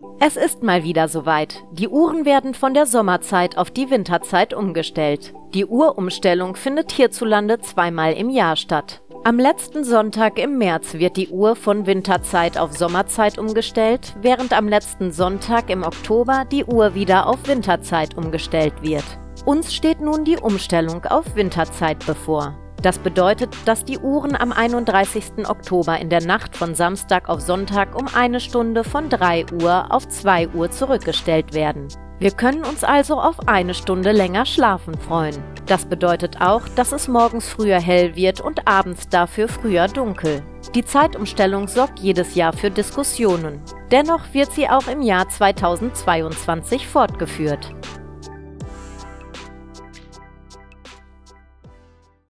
Es ist mal wieder soweit. Die Uhren werden von der Sommerzeit auf die Winterzeit umgestellt. Die Uhrumstellung findet hierzulande zweimal im Jahr statt. Am letzten Sonntag im März wird die Uhr von Winterzeit auf Sommerzeit umgestellt, während am letzten Sonntag im Oktober die Uhr wieder auf Winterzeit umgestellt wird. Uns steht nun die Umstellung auf Winterzeit bevor. Das bedeutet, dass die Uhren am 31. Oktober in der Nacht von Samstag auf Sonntag um 1 Stunde von 3 Uhr auf 2 Uhr zurückgestellt werden. Wir können uns also auf 1 Stunde länger schlafen freuen. Das bedeutet auch, dass es morgens früher hell wird und abends dafür früher dunkel. Die Zeitumstellung sorgt jedes Jahr für Diskussionen. Dennoch wird sie auch im Jahr 2022 fortgeführt.